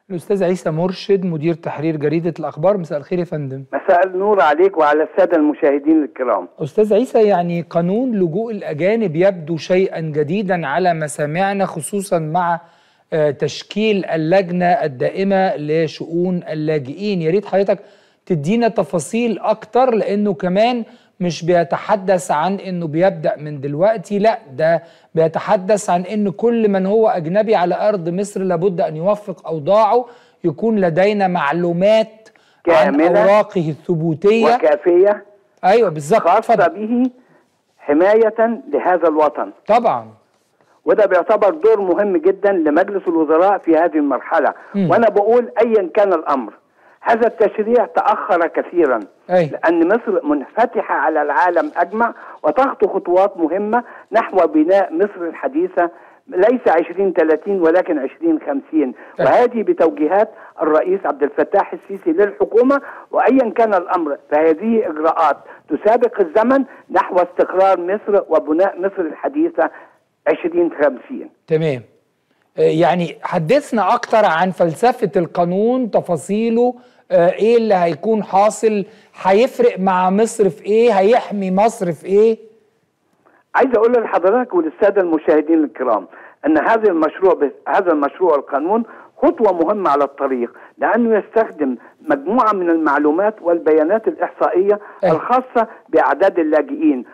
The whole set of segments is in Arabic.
الأستاذ عيسى مرشد مدير تحرير جريدة الأخبار. مساء الخير يا فندم. مساء النور عليك وعلى السادة المشاهدين الكرام. أستاذ عيسى، يعني قانون لجوء الأجانب يبدو شيئا جديدا على مسامعنا، خصوصا مع تشكيل اللجنة الدائمة لشؤون اللاجئين. يا ريت حضرتك تدينا تفاصيل أكتر، لأنه كمان مش بيتحدث عن إنه بيبدأ من دلوقتي، لا ده بيتحدث عن إن كل من هو أجنبي على أرض مصر لابد أن يوفق أوضاعه، يكون لدينا معلومات عن أوراقه الثبوتية وكافية. أيوة بالظبط، خاصة به حماية لهذا الوطن طبعا. وده بيعتبر دور مهم جدا لمجلس الوزراء في هذه المرحلة. وأنا بقول أيا كان الأمر، هذا التشريع تأخر كثيرا لأن مصر منفتحة على العالم أجمع وتخطو خطوات مهمة نحو بناء مصر الحديثة، ليس 2030 ولكن 2050. وهذه بتوجيهات الرئيس عبد الفتاح السيسي للحكومة. وأيا كان الأمر فهذه إجراءات تسابق الزمن نحو استقرار مصر وبناء مصر الحديثة 2050. تمام. يعني حدثنا أكتر عن فلسفة القانون، تفاصيله، إيه اللي هيكون حاصل، هيفرق مع مصر في إيه، هيحمي مصر في إيه؟ عايز أقول لحضرتك وللسادة المشاهدين الكرام أن هذا المشروع القانون خطوة مهمة على الطريق، لأنه يستخدم مجموعة من المعلومات والبيانات الإحصائية الخاصة بأعداد اللاجئين،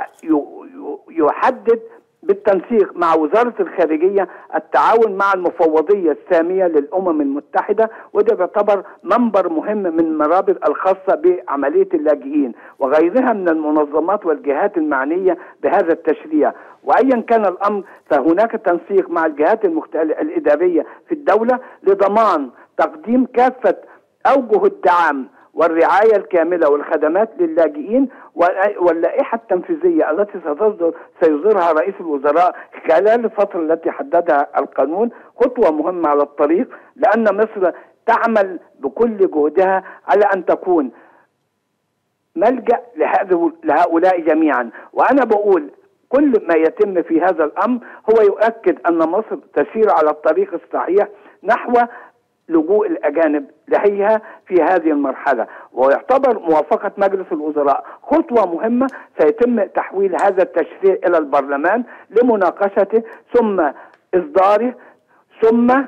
ويحدد بالتنسيق مع وزارة الخارجية التعاون مع المفوضية السامية للأمم المتحدة، وده بيعتبر منبر مهم من المرابط الخاصة بعملية اللاجئين وغيرها من المنظمات والجهات المعنية بهذا التشريع. وأيا كان الأمر فهناك تنسيق مع الجهات الإدارية في الدولة لضمان تقديم كافة أوجه الدعم والرعاية الكاملة والخدمات للاجئين. واللائحة التنفيذية التي سيصدرها رئيس الوزراء خلال الفترة التي حددها القانون خطوة مهمة على الطريق، لأن مصر تعمل بكل جهدها على أن تكون ملجأ لهؤلاء جميعا. وأنا بقول كل ما يتم في هذا الأمر هو يؤكد أن مصر تسير على الطريق الصحيح نحو لجوء الأجانب لهيها في هذه المرحلة. ويعتبر موافقة مجلس الوزراء خطوة مهمة سيتم تحويل هذا التشريع إلى البرلمان لمناقشته ثم إصداره ثم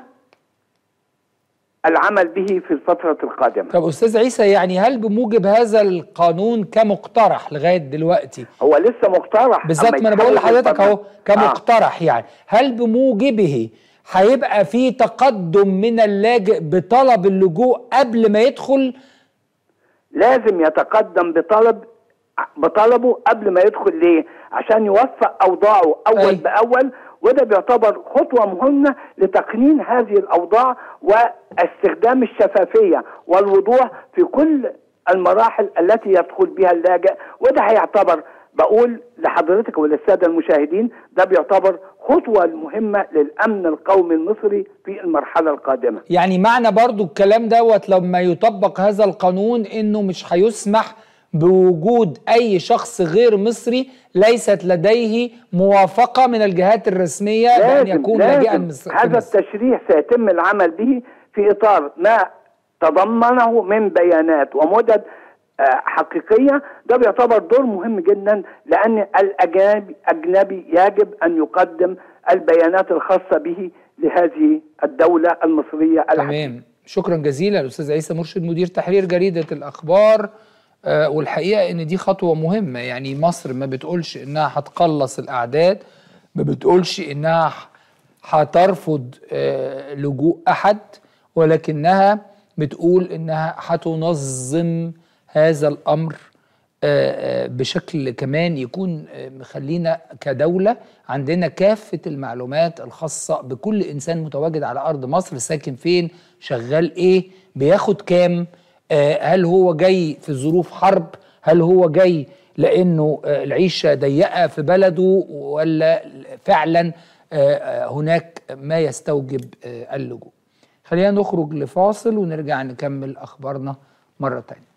العمل به في الفترة القادمة. طب أستاذ عيسى، يعني هل بموجب هذا القانون كمقترح لغاية دلوقتي؟ هو لسه مقترح بالذات، ما أنا بقول لحضرتك أهو كمقترح يعني هل بموجبه هيبقى في تقدم من اللاجئ بطلب اللجوء قبل ما يدخل؟ لازم يتقدم بطلبه قبل ما يدخل. ليه؟ عشان يوفق أوضاعه أول بأول، وده بيعتبر خطوة مهمة لتقنين هذه الأوضاع واستخدام الشفافية والوضوح في كل المراحل التي يدخل بها اللاجئ. وده هيعتبر، بقول لحضرتك وللسادة المشاهدين، ده بيعتبر خطوة مهمة للأمن القومي المصري في المرحلة القادمة. يعني معنى برضو الكلام دوت لما يطبق هذا القانون إنه مش هيسمح بوجود أي شخص غير مصري ليست لديه موافقة من الجهات الرسمية بأن يكون لاجئا مصري. هذا التشريع سيتم العمل به في إطار ما تضمنه من بيانات ومدد حقيقية. ده بيعتبر دور مهم جدا، لأن الأجنبي يجب أن يقدم البيانات الخاصة به لهذه الدولة المصرية الحديثة. تمام، شكرا جزيلا الأستاذ عيسى مرشد مدير تحرير جريدة الأخبار. والحقيقة إن دي خطوة مهمة، يعني مصر ما بتقولش إنها هتقلص الأعداد، ما بتقولش إنها هترفض لجوء أحد، ولكنها بتقول إنها هتنظم هذا الأمر بشكل كمان يكون مخلينا كدولة عندنا كافة المعلومات الخاصة بكل إنسان متواجد على أرض مصر، ساكن فين، شغال إيه، بياخد كام، هل هو جاي في ظروف حرب، هل هو جاي لأنه العيشة ضيقة في بلده، ولا فعلا هناك ما يستوجب اللجوء. خلينا نخرج لفاصل ونرجع نكمل أخبارنا مرة تانية.